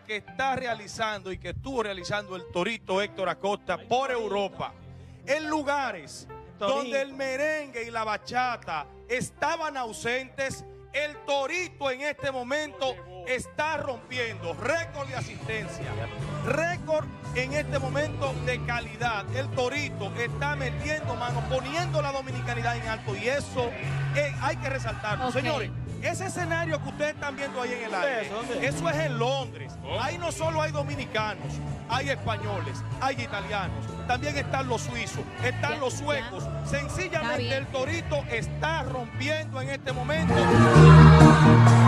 que está realizando y que estuvo realizando el Torito Héctor Acosta por Europa, en lugares donde el merengue y la bachata estaban ausentes, el Torito en este momento está rompiendo récord de asistencia, récord en este momento de calidad. El Torito está metiendo mano, poniendo la dominicanidad en alto, y eso hay que resaltarlo. Señores, ese escenario que ustedes están viendo ahí en el aire, eso es en Londres. Ahí no solo hay dominicanos, hay españoles, hay italianos, también están los suizos, están los suecos. Sencillamente el Torito está rompiendo en este momento.